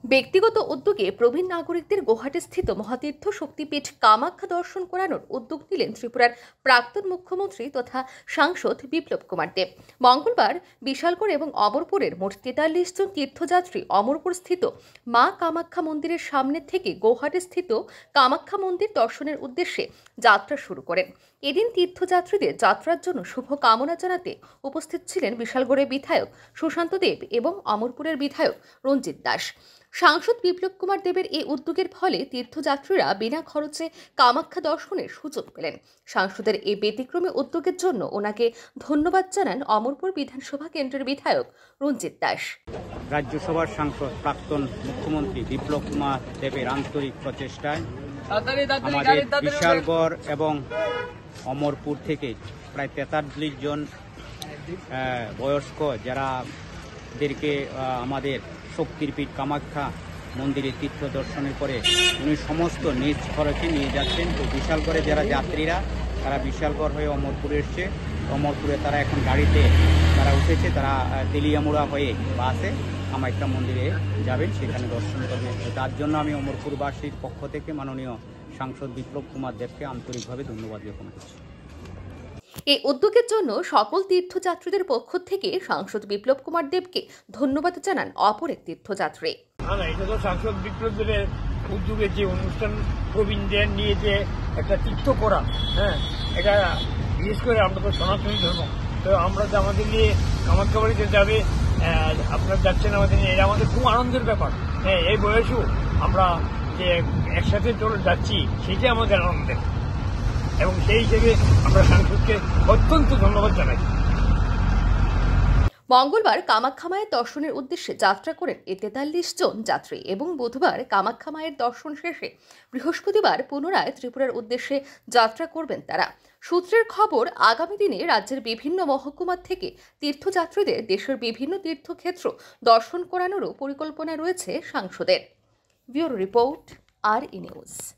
ব্যক্তিগত উদ্যোগে প্রবীণ নাগরিকদের গুয়াহাটিস্থিত মহাতীর্থ শক্তিপীঠ কামাখ্যা দর্শন করানোর উদ্যোগ নিলেন ত্রিপুরার প্রাক্তন মুখ্যমন্ত্রী তথা সাংসদ বিপ্লব কুমার দেব। মঙ্গলবার বিশালগড় এবং অমরপুরের মোট 43 জন তীর্থযাত্রী অমরপুর স্থিত মা কামাখ্যা মন্দিরের সামনে থেকে গুয়াহাটি স্থিত কামাখ্যা মন্দির দর্শনের উদ্দেশ্যে যাত্রা শুরু করেন। এদিন তীর্থযাত্রীদের যাত্রার জন্য শুভ কামনা জানাতে উপস্থিত ছিলেন বিশালগড়ের বিধায়ক সুশান্ত দেব এবং অমরপুরের বিধায়ক রঞ্জিত দাস। সাংসদ বিপ্লব কুমার দেবের এই উদ্যোগের ফলে তীর্থযাত্রীরা বিনা খরচে কামাখ্যা দর্শনের সুযোগ পেলেন। সাংসদের এই ব্যতিক্রমী উদ্যোগের জন্য ওনাকে ধন্যবাদ জানান অমরপুর বিধানসভা কেন্দ্রের বিধায়ক রঞ্জিত দাস। রাজ্যসভার সাংসদ প্রাক্তন মুখ্যমন্ত্রী বিপ্লব কুমার দেবের আন্তরিক প্রচেষ্টায় আমাদের বিশালগড় এবং অমরপুর থেকে প্রায় 43 জন বয়স্ক যারাদেরকে আমাদের শক্তির পীঠ কামাখ্যা মন্দিরে তীর্থ দর্শনের পরে উনি সমস্ত নিজ খরচে নিয়ে যাচ্ছেন। তো বিশালগড়ে যারা যাত্রীরা তারা বিশালগড় হয়ে অমরপুরে এসছে, অমরপুরে তারা এখন গাড়িতে তারা উঠেছে, তারা তেলিয়ামুড়া হয়ে বাসে কামাখ্যা মন্দিরে যাবেন, সেখানে দর্শন করবেন। তো তার জন্য আমি অমরপুরবাসীর পক্ষ থেকে মাননীয় সাংসদ বিপ্লব কুমার দেবকে আন্তরিকভাবে ধন্যবাদ জ্ঞাপন করছি। এই উদ্যোগের জন্য সকল তীর্থযাত্রীদের পক্ষ থেকে সাংসদ বিপ্লব কুমার দেবকে ধন্যবাদ জানান অপর এক তীর্থযাত্রী। এটা তো সাংসদ বিপ্লব দেবের উদ্যোগে যে অনুষ্ঠান প্রবীণদের নিয়ে যে একটা তীর্থ করা, এটা বিশেষ করে আমরা তো সনাতনী ধর্ম, তো আমরা যে আমাদের নিয়ে কামাখ্যা বাড়িতে যাবে, আপনারা যাচ্ছেন আমাদের নিয়ে, এটা আমাদের খুব আনন্দের ব্যাপার। এই বয়সেও আমরা যে একসাথে চলে যাচ্ছি সেটাই আমাদের আনন্দের, এবং সেই হিসেবে আমরা সাংসদকে অত্যন্ত ধন্যবাদ জানাই। মঙ্গলবার কামাখ্যা মায়ের দর্শনের উদ্দেশ্যে যাত্রা করেন এই 43 জন যাত্রী এবং বুধবার কামাখ্যা মায়ের দর্শন শেষে বৃহস্পতিবার পুনরায় ত্রিপুরার উদ্দেশ্যে যাত্রা করবেন তারা। সূত্রের খবর, আগামী দিনে রাজ্যের বিভিন্ন মহকুমা থেকে তীর্থযাত্রীদের দেশের বিভিন্ন তীর্থক্ষেত্র দর্শন করানোরও পরিকল্পনা রয়েছে সাংসদের। Bureau report, RE news.